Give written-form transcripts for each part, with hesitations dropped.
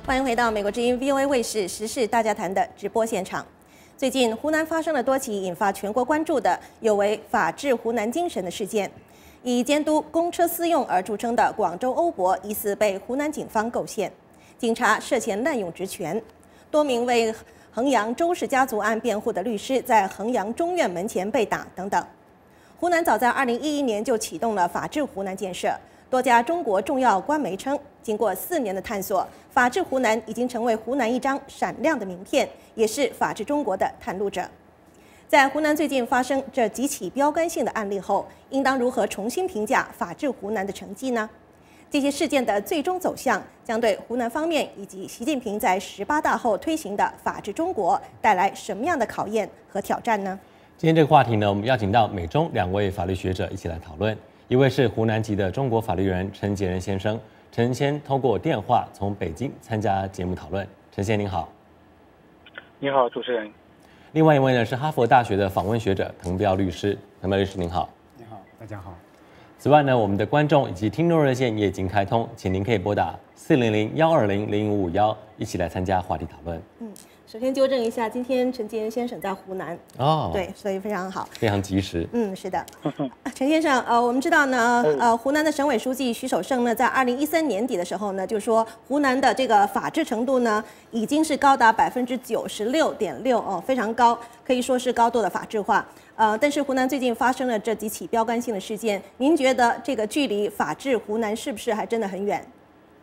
欢迎回到美国之音 VOA 卫视时事大家谈的直播现场。最近湖南发生了多起引发全国关注的有违法治湖南精神的事件。以监督公车私用而著称的广州欧博疑似被湖南警方构陷，警察涉嫌滥用职权。多名为衡阳周氏家族案辩护的律师在衡阳中院门前被打等等。湖南早在2011年就启动了法治湖南建设。多家中国重要官媒称，经过4年的探索，法治湖南已经成为湖南一张闪亮的名片，也是法治中国的探路者。在湖南最近发生这几起标杆性的案例后，应当如何重新评价法治湖南的成绩呢？这些事件的最终走向将对湖南方面以及习近平在18大后推行的法治中国带来什么样的考验和挑战呢？ 今天这个话题呢，我们邀请到美中2位法律学者一起来讨论。一位是湖南籍的中国法律人陈杰仁先生，陈先通过电话从北京参加节目讨论。陈先您好。 你好，主持人。 另外一位呢是哈佛大学的访问学者滕彪律师，滕彪律师您好。 你好，大家好。 此外呢，我们的观众以及听众热线也已经开通，请您可以拨打400-120-0551一起来参加话题讨论。 首先纠正一下，今天陈杰仁先生在湖南哦， 对，所以非常好， 非常及时。 是的。陈先生，我们知道呢，湖南的省委书记徐守胜呢，在2013年底的时候呢，就说湖南的这个法治程度呢，已经是高达96.6%哦，非常高，可以说是高度的法治化。但是湖南最近发生了这几起标杆性的事件，您觉得这个距离法治湖南是不是还真的很远？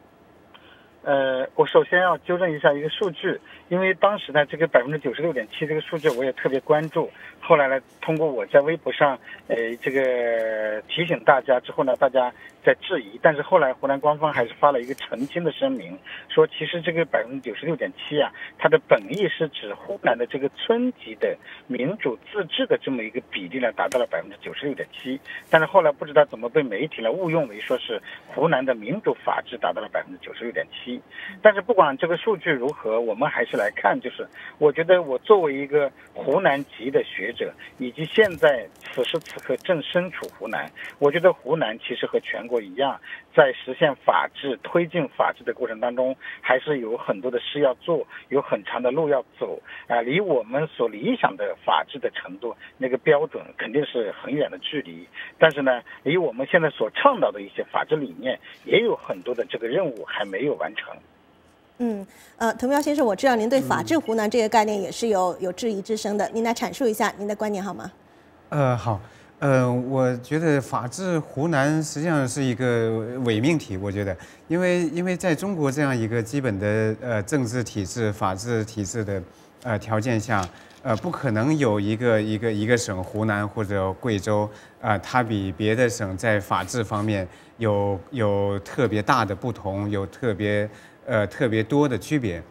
我首先要纠正一下一个数据，因为当时呢，这个96.7%这个数据我也特别关注。后来呢，通过我在微博上，这个提醒大家之后呢，大家在质疑，但是后来湖南官方还是发了一个澄清的声明，说其实这个96.7%啊，它的本意是指湖南的这个村级的民主自治的这么一个比例呢，达到了96.7%，但是后来不知道怎么被媒体呢误用为说是湖南的民主法治达到了96.7%。但是不管这个数据如何，我们还是来看，就是我觉得我作为一个湖南籍的学者，以及现在此时此刻正身处湖南，我觉得湖南其实和全国一样，在实现法治、推进法治的过程当中，还是有很多的事要做，有很长的路要走离我们所理想的法治的程度那个标准肯定是很远的距离。但是呢，离我们现在所倡导的一些法治理念，也有很多的这个任务还没有完成。 滕彪先生，我知道您对法治湖南这个概念也是有质疑之声的，您来阐述一下您的观点好吗？ 好，我觉得法治湖南实际上是一个伪命题，我觉得，因为在中国这样一个基本的政治体制、法治体制的条件下，不可能有一个省湖南或者贵州它比别的省在法治方面有特别大的不同，有特别多的区别。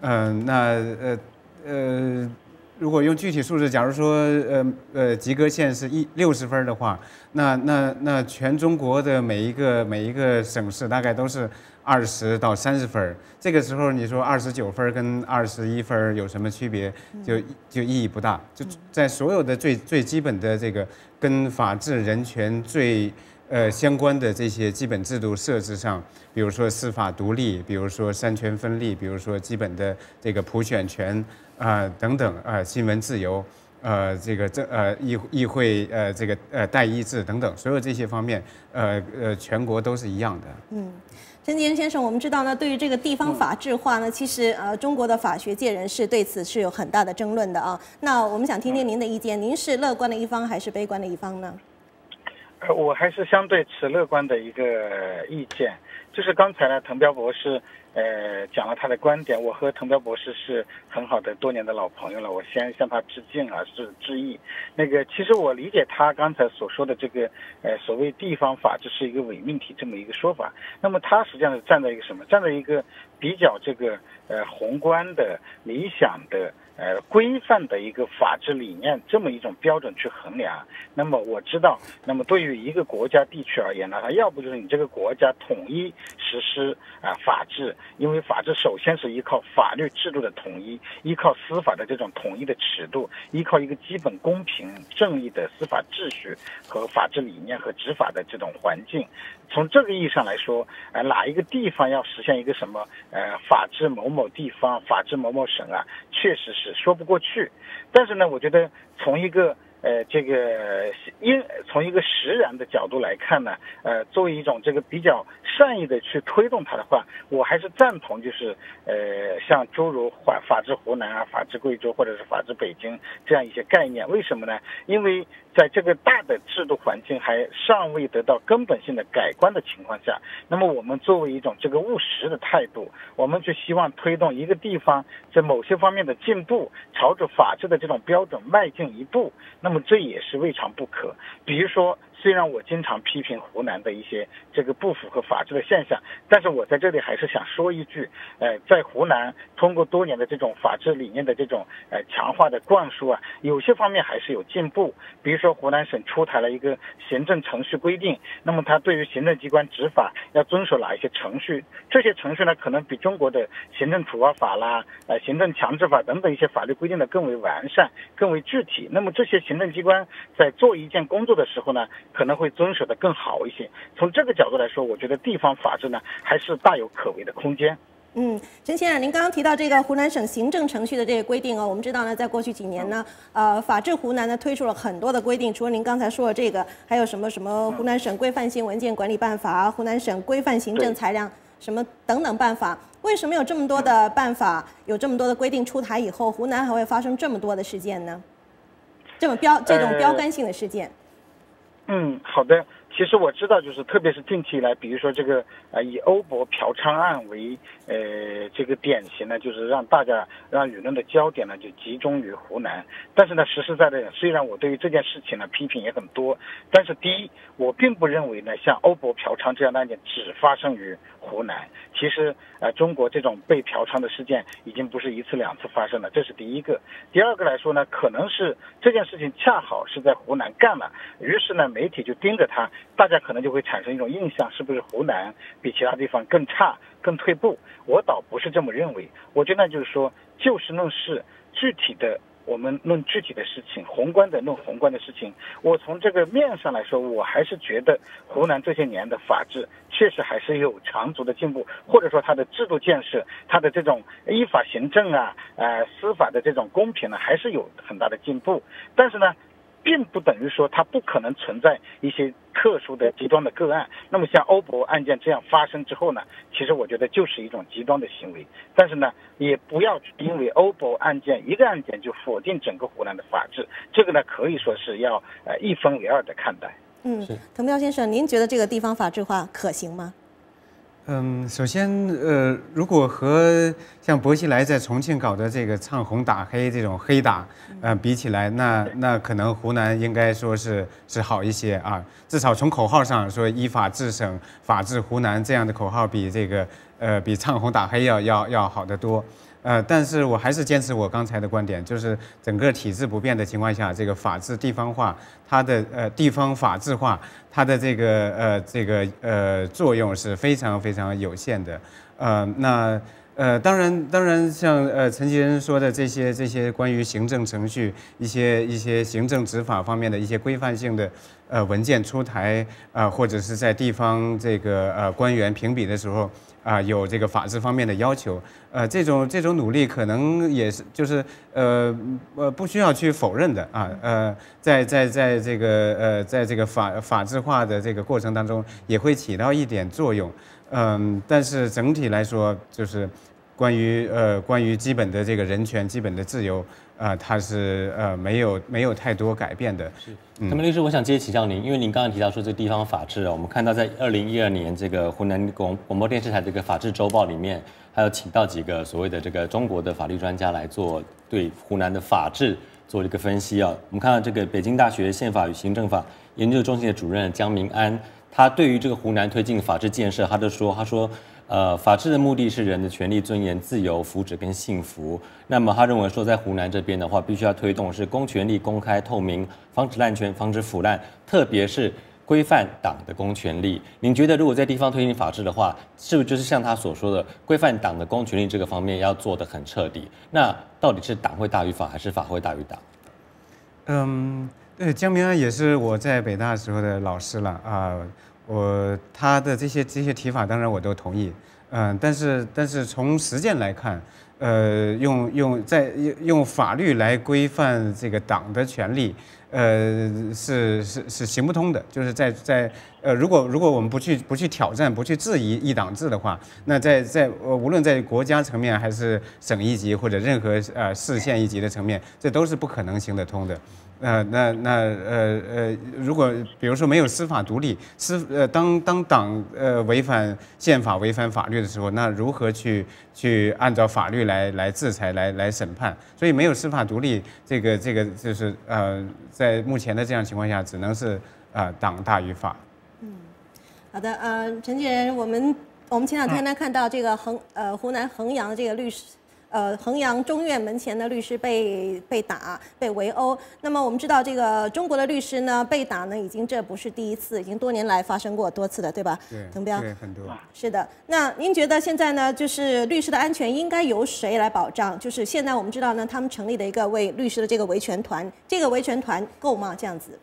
如果用具体数字，假如说及格线是60分的话，那全中国的每一个省市大概都是20到30分。这个时候你说29分跟21分有什么区别？就意义不大。就在所有的最基本的这个跟法治人权最相关的这些基本制度设置上，比如说司法独立，比如说三权分立，比如说基本的这个普选权等等新闻自由议会这个代议制等等，所有这些方面全国都是一样的。 陈杰仁先生，我们知道呢，对于这个地方法治化呢，其实中国的法学界人士对此是有很大的争论的啊。那我们想听听您的意见，您是乐观的一方还是悲观的一方呢？ 我还是相对持乐观的一个意见，就是刚才呢，滕彪博士讲了他的观点，我和滕彪博士是很好的多年的老朋友了，我先向他致敬是致意。其实我理解他刚才所说的这个所谓地方法治是一个伪命题这么一个说法，那么他实际上是站在一个什么？站在一个比较这个宏观的、理想的。规范的一个法治理念这么一种标准去衡量，那么我知道，那么对于一个国家地区而言呢，它要不就是你这个国家统一实施法治，因为法治首先是依靠法律制度的统一，依靠司法的这种统一的尺度，依靠一个基本公平正义的司法秩序和法治理念和执法的这种环境。 从这个意义上来说，哪一个地方要实现一个什么法治某某地方、法治某某省啊，确实是说不过去。但是呢，我觉得从一个从一个实然的角度来看呢，作为一种这个比较善意的去推动它的话，我还是赞同，就是像诸如法治湖南啊、法治贵州或者是法治北京这样一些概念。为什么呢？因为在这个大的制度环境还尚未得到根本性的改观的情况下，那么我们作为一种这个务实的态度，我们就希望推动一个地方在某些方面的进步，朝着法治的这种标准迈进一步，那么这也是未尝不可。比如说，虽然我经常批评湖南的一些这个不符合法治的现象，但是我在这里还是想说一句，在湖南通过多年的这种法治理念的这种强化的灌输啊，有些方面还是有进步。比如说湖南省出台了一个行政程序规定，那么它对于行政机关执法要遵守哪一些程序，这些程序呢可能比中国的行政处罚法啦、行政强制法等等一些法律规定的更为完善、更为具体。那么这些行政机关在做一件工作的时候呢，可能会遵守的更好一些。从这个角度来说，我觉得地方法治呢还是大有可为的空间。 陈先生，您刚刚提到这个湖南省行政程序的这个规定哦，我们知道呢，在过去几年呢，法治湖南呢推出了很多的规定，除了您刚才说的这个，还有什么湖南省规范性文件管理办法、湖南省规范行政裁量什么等等办法。为什么有这么多的办法，有这么多的规定出台以后，湖南还会发生这么多的事件呢？这种标杆性的事件？ 好的。其实我知道，就是特别是近期以来，比如说这个以欧博嫖娼案为这个典型呢，就是让舆论的焦点呢就集中于湖南。但是呢，实实在在的，虽然我对于这件事情呢批评也很多，但是第一，我并不认为呢像欧博嫖娼这样的案件只发生于湖南。其实中国这种被嫖娼的事件已经不是一次两次发生了，这是第一个。第二个来说呢，可能是这件事情恰好是在湖南干了，于是呢媒体就盯着它。大家可能就会产生一种印象，是不是湖南比其他地方更差、更退步？我倒不是这么认为。我觉得就是说，就事论事，具体的我们论具体的事情，宏观的论宏观的事情。我从这个面上来说，我还是觉得湖南这些年的法治确实还是有长足的进步，或者说它的制度建设、它的这种依法行政啊、司法的这种公平呢，还是有很大的进步。但是呢，并不等于说它不可能存在一些特殊的极端的个案。那么像欧博案件这样发生之后呢，其实我觉得就是一种极端的行为。但是呢，也不要因为欧博案件一个案件就否定整个湖南的法治，这个呢可以说是要一分为二的看待。 滕彪先生，您觉得这个地方法治化可行吗？ 首先，如果和像薄熙来在重庆搞的这个唱红打黑这种黑打，比起来，那可能湖南应该说是好一些啊。至少从口号上说，依法治省、法治湖南这样的口号比这个比唱红打黑要好得多。但是我还是坚持我刚才的观点，就是整个体制不变的情况下，这个法治地方化，它的地方法治化，它的这个作用是非常非常有限的。当然像陈吉仁说的这些关于行政程序一些行政执法方面的一些规范性的文件出台或者是在地方这个官员评比的时候有这个法治方面的要求，这种努力可能也是就是不需要去否认的啊，在这个法治化的这个过程当中也会起到一点作用，但是整体来说就是关于基本的这个人权、基本的自由它是没有太多改变的。 滕彪律师，我想接着请教您，因为您刚刚提到说这个地方法治我们看到在2012年这个湖南广播电视台这个法治周报里面，还有请到几个所谓的这个中国的法律专家来做对湖南的法治做一个分析啊。我们看到这个北京大学宪法与行政法研究中心的主任姜明安，他对于这个湖南推进法治建设，他说。法治的目的是人的权利、尊严、自由、福祉跟幸福。那么他认为说，在湖南这边的话，必须要推动是公权力公开透明，防止滥权，防止腐烂，特别是规范党的公权力。您觉得，如果在地方推进法治的话，是不是就是像他所说的，规范党的公权力这个方面要做得很彻底？那到底是党会大于法，还是法会大于党？ 对，姜明安也是我在北大时候的老师了啊。 他的这些提法，当然我都同意。但是从实践来看，用法律来规范这个党的权利，是行不通的。就是如果我们不去挑战、不去质疑一党制的话，那无论在国家层面还是省一级或者任何市县一级的层面，这都是不可能行得通的。如果比如说没有司法独立，当党违反宪法、违反法律的时候，那如何去按照法律来制裁、来审判？所以没有司法独立，这个就是在目前的这样情况下，只能是党大于法。 好的，陈继仁，我们前两天呢看到这个湖南衡阳的这个律师。衡阳中院门前的律师被打、被围殴。那么我们知道，这个中国的律师呢被打呢，这不是第一次，已经多年来发生过多次的，对吧？ 对， 滕彪， 对，很多。 是的。那您觉得现在呢，就是律师的安全应该由谁来保障？就是现在我们知道呢，他们成立了一个为律师的这个维权团，这个维权团够吗？这样子？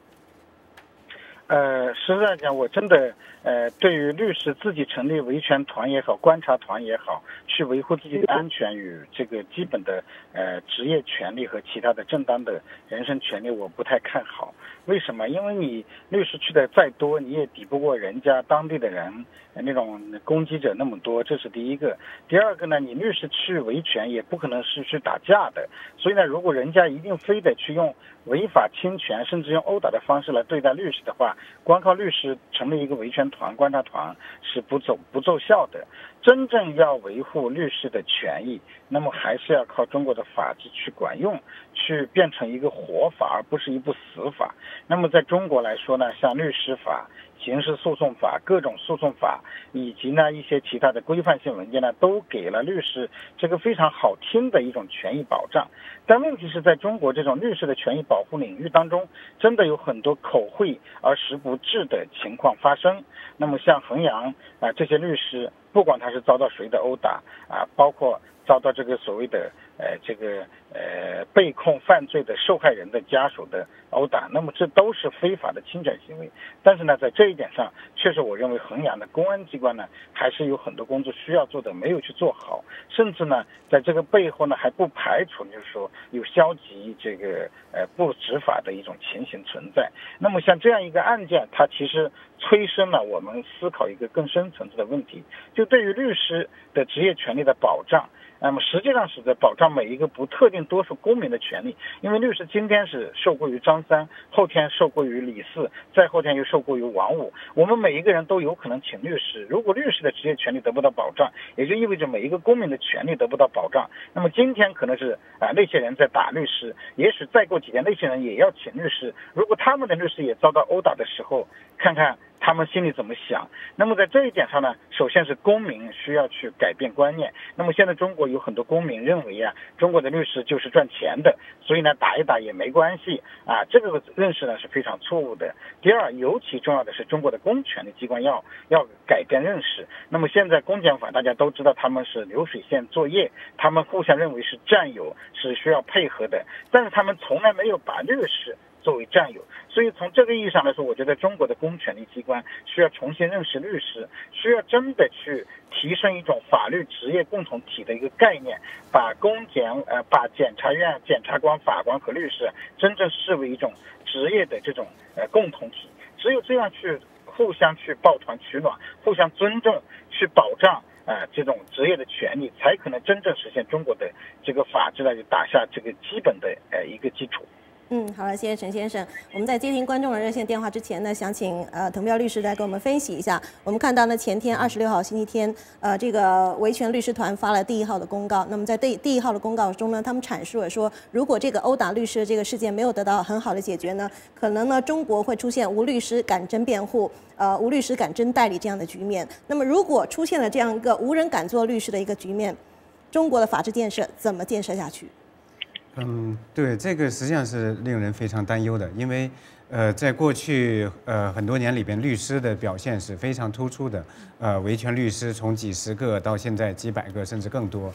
实在讲，我真的对于律师自己成立维权团也好，观察团也好，去维护自己的安全与这个基本的职业权利和其他的正当的人身权利，我不太看好。为什么？因为你律师去的再多，你也抵不过人家当地的人那种攻击者那么多，这是第一个。第二个呢，你律师去维权也不可能是去打架的，所以呢，如果人家一定非得去用违法侵权，甚至用殴打的方式来对待律师的话，光靠律师成立一个维权团、观察团是不奏效的。真正要维护律师的权益，那么还是要靠中国的法治去管用，去变成一个活法，而不是一部死法。那么在中国来说呢，像律师法、刑事诉讼法、各种诉讼法，以及呢一些其他的规范性文件呢，都给了律师这个非常好听的一种权益保障。但问题是在中国这种律师的权益保护领域当中，真的有很多口惠而实不至的情况发生。那么像衡阳这些律师，不管他是遭到谁的殴打包括遭到这个所谓的被控犯罪的受害人的家属的殴打，那么这都是非法的侵权行为。但是呢，在这一点上，确实我认为衡阳的公安机关呢，还是有很多工作需要做的，没有去做好。甚至呢，在这个背后呢，还不排除就是说有消极不执法的一种情形存在。那么像这样一个案件，它其实催生了我们思考一个更深层次的问题，就对于律师的职业权利的保障。那么实际上是在保障每一个不特定多数公民的权利，因为律师今天是受雇于张三，后天受雇于李四，再后天又受雇于王五，我们每一个人都有可能请律师。如果律师的职业权利得不到保障，也就意味着每一个公民的权利得不到保障。那么今天可能是那些人在打律师，也许再过几天那些人也要请律师，如果他们的律师也遭到殴打的时候，看看他们心里怎么想。那么在这一点上呢，首先是公民需要去改变观念。那么现在中国有很多公民认为中国的律师就是赚钱的，所以呢打一打也没关系这个认识呢是非常错误的。第二，尤其重要的是中国的公权力机关要改变认识。那么现在公检法大家都知道他们是流水线作业，他们互相认为是战友，是需要配合的，但是他们从来没有把律师作为战友。所以从这个意义上来说，我觉得中国的公权力机关需要重新认识律师，需要真的去提升一种法律职业共同体的一个概念，把把检察院、检察官、法官和律师真正视为一种职业的这种共同体。只有这样去互相去抱团取暖，互相尊重，去保障这种职业的权利，才可能真正实现中国的这个法治呢，就打下这个基本的一个基础。 好了，谢谢陈先生。我们在接听观众的热线电话之前呢，想请滕彪律师来给我们分析一下。我们看到呢，前天26号星期天，这个维权律师团发了第1号的公告。那么在第1号的公告中呢，他们阐述了说，如果这个殴打律师的这个事件没有得到很好的解决呢，可能呢中国会出现无律师敢争辩护，无律师敢争代理这样的局面。那么如果出现了这样一个无人敢做律师的一个局面，中国的法治建设怎么建设下去？ 对，这个实际上是令人非常担忧的，因为在过去很多年里边，律师的表现是非常突出的，维权律师从几十个到现在几百个甚至更多，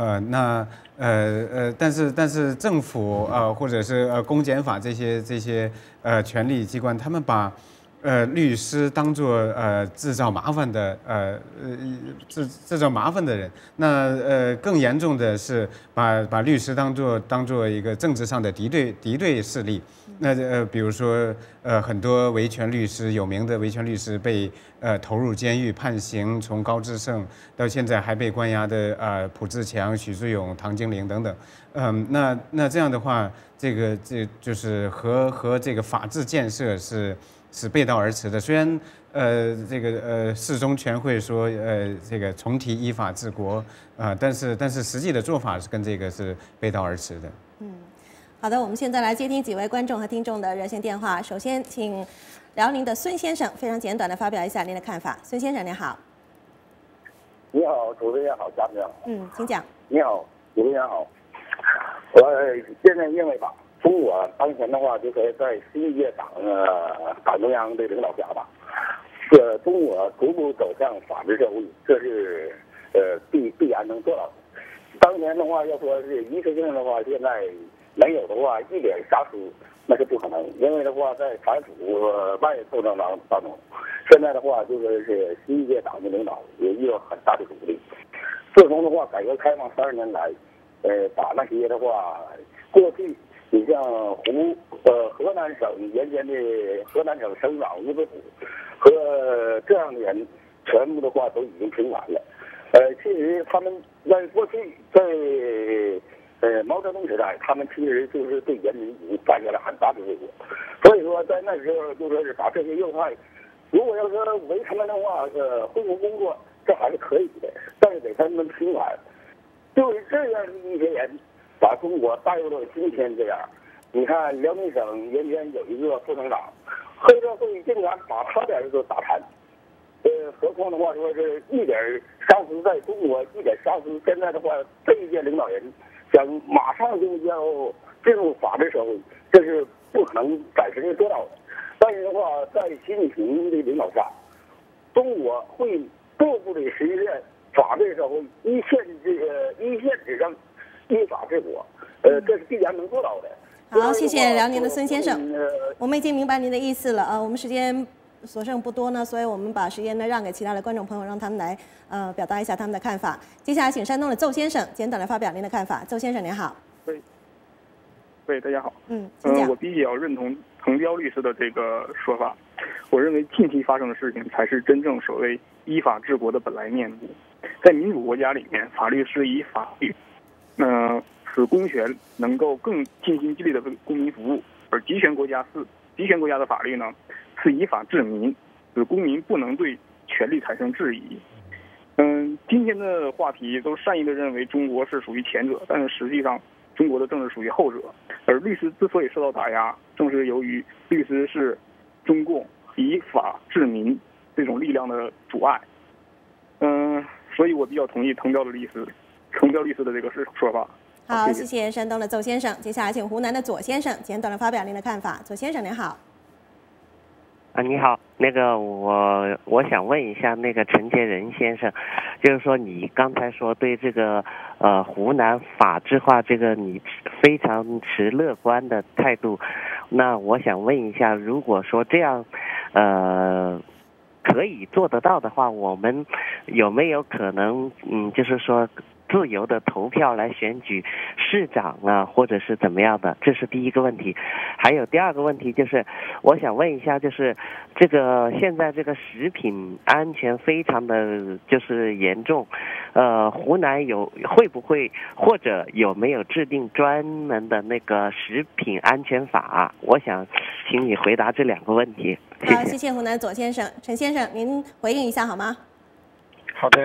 但是政府或者是公检法这些权力机关，他们把律师当做制造麻烦的制造麻烦的人。那更严重的是把律师当做一个政治上的敌对势力。那比如说很多维权律师，有名的维权律师被投入监狱判刑，从高志胜到现在还被关押的蒲志强、许志永、唐金玲等等。那这样的话，这就是和这个法治建设是背道而驰的。虽然四中全会说这个重提依法治国但是实际的做法是跟这个是背道而驰的。 好的，我们现在来接听几位观众和听众的热线电话。首先，请辽宁的孙先生非常简短的发表一下您的看法。孙先生您好。 你好，主持人好，嘉宾好。 请讲。 你好，主持人好。我现在认为吧，中国当前的话，就是在新一届党中央的领导下吧，中国逐步走向法治社会，这是必然能做到的。当年的话，要说是一次性的话，现在没有的话，一点瑕疵那是不可能。因为的话，在反腐外斗争当中，现在的话就是新一届党的领导也遇到很大的阻力。自从的话，改革开放30年来，把那些的话，过去你像河南省原先的河南省省长吴子虎和这样的人，全部的话都已经平反了。其实他们在过去在毛泽东时代，他们其实就是对人民已经犯下了很大的罪过。所以说，在那时候就说是把这些右派，如果要说为他们的话恢复工作，这还是可以的，但是得他们平反。就是这样的一些人，把中国带入到今天这样。你看辽宁省原先有一个副省长，黑社会竟然把他的儿子打残。何况的话说是一点瑕疵，在中国一点瑕疵。现在的话，这一届领导人想马上就要进入法治社会，这是不可能暂时做到的。但是的话，在习近平的领导下，中国会逐步的实现法治社会，一线执政，依法治国，这是必然能做到的。 好，谢谢辽宁的孙先生，我们已经明白您的意思了。我们时间所剩不多呢，所以我们把时间呢让给其他的观众朋友，让他们来表达一下他们的看法。接下来请山东的邹先生简短的发表您的看法。邹先生您好。 喂，大家好。 请讲。 我比较认同滕彪律师的这个说法。我认为近期发生的事情才是真正所谓依法治国的本来面目。在民主国家里面，法律是以法律，使公权能够更尽心尽力的为公民服务；而集权国家的法律呢，是以法治民，使公民不能对权力产生质疑。今天的话题都善意的认为中国是属于前者，但是实际上中国的政治属于后者。而律师之所以受到打压，正是由于律师是中共以法治民这种力量的阻碍。所以我比较同意滕彪律师的这个说法。 好，谢谢山东的邹先生。接下来请湖南的左先生简短的发表您的看法。左先生您好。 你好，我想问一下那个陈杰仁先生，就是说你刚才说对这个湖南法治化这个你非常持乐观的态度，那我想问一下，如果说这样可以做得到的话，我们有没有可能就是说自由的投票来选举市长啊，或者是怎么样的？这是第一个问题。还有第二个问题就是，我想问一下，就是这个现在这个食品安全非常的就是严重，湖南会不会或者有没有制定专门的那个食品安全法？我想请你回答这两个问题。 好，谢谢湖南左先生。陈先生，您回应一下好吗？ 好的，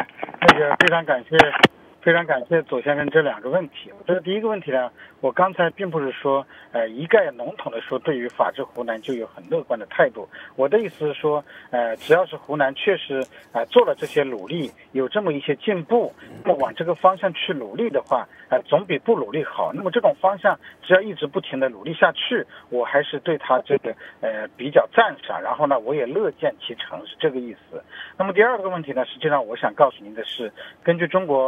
非常感谢左先生这两个问题。这第一个问题呢，我刚才并不是说一概笼统的说对于法治湖南就有很乐观的态度。我的意思是说，只要是湖南确实做了这些努力，有这么一些进步，那么往这个方向去努力的话，总比不努力好。那么这种方向只要一直不停的努力下去，我还是对他这个比较赞赏，然后呢我也乐见其成，是这个意思。那么第二个问题呢，实际上我想告诉您的是，根据中国立法法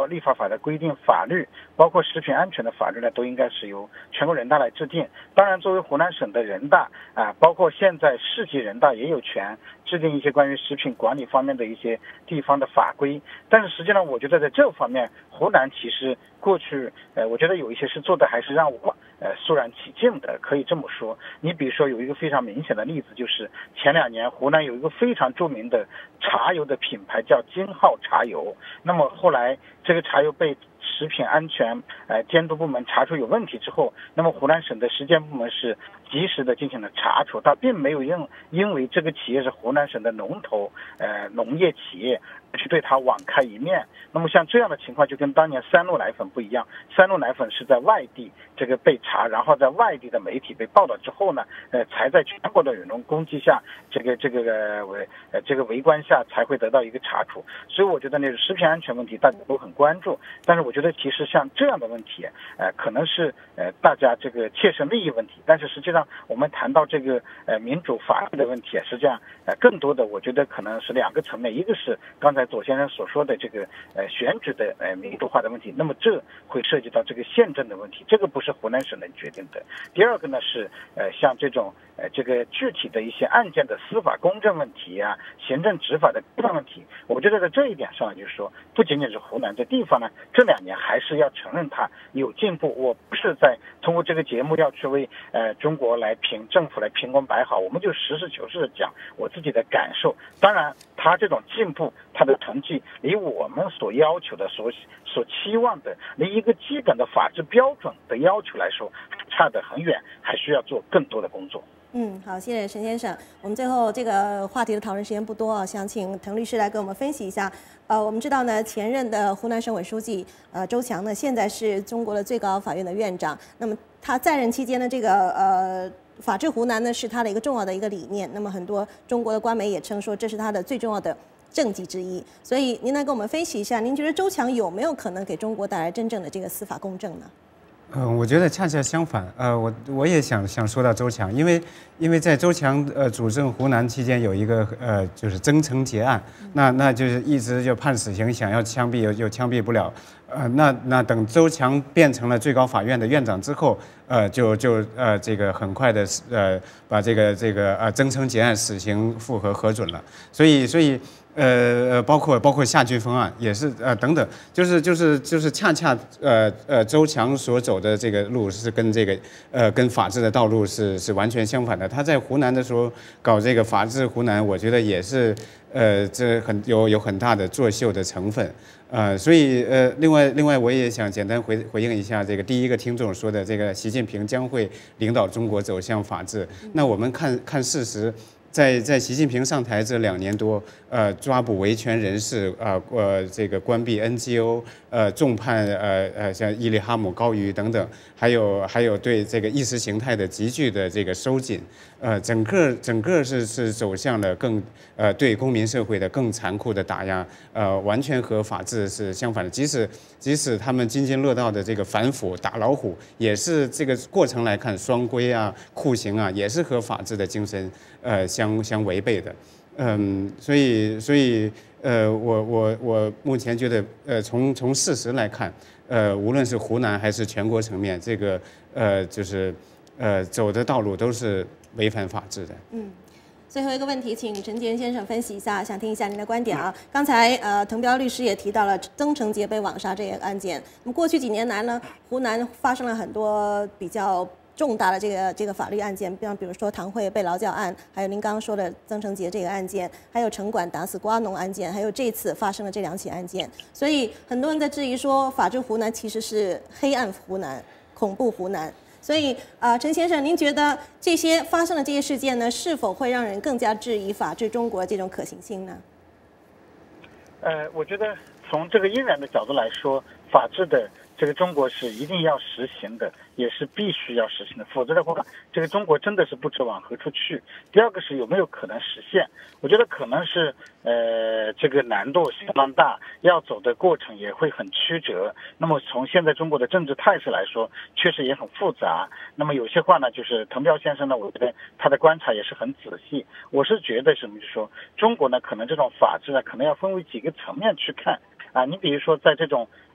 的规定法律，包括食品安全的法律呢，都应该是由全国人大来制定。当然，作为湖南省的人大包括现在市级人大也有权制定一些关于食品管理方面的一些地方的法规。但是实际上，我觉得在这方面，湖南其实过去我觉得有一些是做的还是让我肃然起敬的，可以这么说。你比如说有一个非常明显的例子，就是前2年湖南有一个非常著名的茶油的品牌叫金浩茶油，那么后来这个茶油被食品安全监督部门查出有问题之后，那么湖南省的食监部门是及时的进行了查处，它并没有因为这个企业是湖南省的龙头农业企业去对它网开一面。那么像这样的情况就跟当年三鹿奶粉不一样，三鹿奶粉是在外地这个被查，然后在外地的媒体被报道之后呢，才在全国的舆论攻击下，这个围观下才会得到一个查处。所以我觉得那个食品安全问题大家都很关注，但是我觉得其实像这样的问题可能是大家这个切身利益问题，但是实际上我们谈到这个民主法治的问题实际上更多的我觉得可能是2个层面，一个是刚才左先生所说的这个选举的民主化的问题，那么这会涉及到这个宪政的问题，这个不是湖南省能决定的。第二个呢是像这种这个具体的一些案件的司法公正问题行政执法的规范问题，我觉得在这一点上就是说，不仅仅是湖南这地方呢，这2年还是要承认它有进步。我不是在通过这个节目要去为中国来政府来评功摆好，我们就实事求是的讲我自己的感受。当然，它这种进步，它的成绩离我们所要求的、所期望的，离一个基本的法治标准的要求来说，差得很远，还需要做更多的工作。 好，谢谢陈先生。我们最后这个话题的讨论时间不多想请滕律师来给我们分析一下。我们知道呢，前任的湖南省委书记周强呢，现在是中国的最高法院的院长。那么他在任期间的这个法治湖南呢，是他的一个重要的一个理念。那么很多中国的官媒也称说，这是他的最重要的政绩之一。所以您来给我们分析一下，您觉得周强有没有可能给中国带来真正的这个司法公正呢？ 我觉得恰恰相反，我也想说到周强，因为在周强主政湖南期间有一个就是增城劫案，那就是一直就判死刑，想要枪毙又枪毙不了，那等周强变成了最高法院的院长之后，这个很快的把这个增城劫案死刑复核准了，所以。包括夏俊峰案也是等等，就是恰恰周强所走的这个路是跟这个跟法治的道路是完全相反的。他在湖南的时候搞这个法治湖南，我觉得也是这有很大的作秀的成分。所以另外我也想简单回应一下这个第一个听众说的这个习近平将会领导中国走向法治。那我们看事实。在习近平上台这2年多，抓捕维权人士，这个关闭 NGO，重判像伊利哈姆、高瑜等等，还有对这个意识形态的急剧的这个收紧，整个是走向了更对公民社会的更残酷的打压，完全和法治是相反的。即使他们津津乐道的这个反腐打老虎，也是这个过程来看，双规酷刑也是和法治的精神相违背的。所以我目前觉得从事实来看，无论是湖南还是全国层面，这个就是走的道路都是违反法治的。 最后一个问题，请陈杰先生分析一下，想听一下您的观点啊。刚才滕彪律师也提到了增城劫被网杀这个案件。那么过去几年来呢，湖南发生了很多比较重大的这个法律案件，比如说唐慧被劳教案，还有您刚刚说的增城劫这个案件，还有城管打死瓜农案件，还有这次发生的这2起案件。所以很多人在质疑说，法治湖南其实是黑暗湖南、恐怖湖南。所以陈先生，您觉得这些发生的这些事件呢，是否会让人更加质疑法治中国这种可行性呢？ 我觉得从这个应然的角度来说，法治的这个中国是一定要实行的，也是必须要实行的，否则的话，这个中国真的是不知往何处去。第二个是有没有可能实现？我觉得可能是这个难度相当大，要走的过程也会很曲折。那么从现在中国的政治态势来说，确实也很复杂。那么有些话呢，就是滕彪先生呢，我觉得他的观察也是很仔细。我是觉得什么，就是说中国呢，可能这种法治呢，可能要分为几个层面去看。你比如说在这种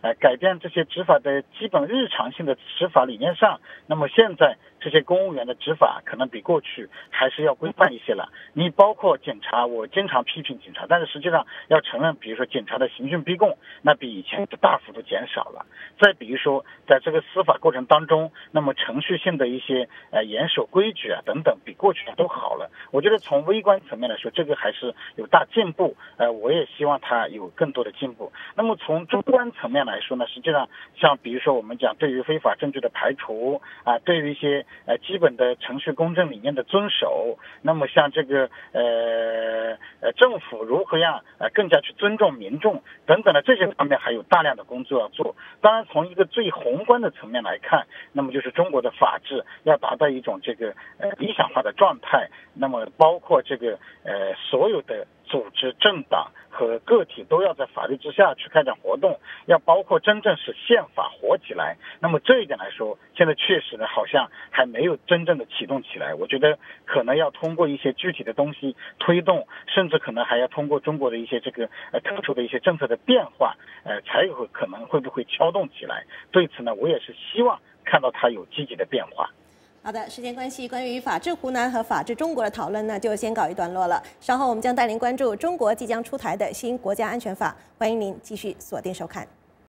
改变这些执法的基本日常性的执法理念上，那么现在这些公务员的执法可能比过去还是要规范一些了。你包括警察，我经常批评警察，但是实际上要承认，比如说警察的刑讯逼供，那比以前大幅度减少了。再比如说，在这个司法过程当中，那么程序性的一些严守规矩啊等等，比过去都好了。我觉得从微观层面来说，这个还是有大进步。我也希望它有更多的进步。那么从中观层面来说呢，实际上像比如说我们讲对于非法证据的排除啊，对于一些基本的程序公正理念的遵守，那么像这个政府如何样更加去尊重民众等等的这些方面还有大量的工作要做。当然从一个最宏观的层面来看，那么就是中国的法治要达到一种这个理想化的状态，那么包括这个所有的组织、政党和个体都要在法律之下去开展活动，要包括真正使宪法活起来。那么这一点来说，现在确实呢好像还没有真正的启动起来。我觉得可能要通过一些具体的东西推动，甚至可能还要通过中国的一些这个特殊的一些政策的变化，才有可能会不会敲动起来。对此呢，我也是希望看到它有积极的变化。 好的，时间关系，关于法治湖南和法治中国的讨论呢，就先告一段落了。稍后我们将带您关注中国即将出台的新国家安全法，欢迎您继续锁定收看。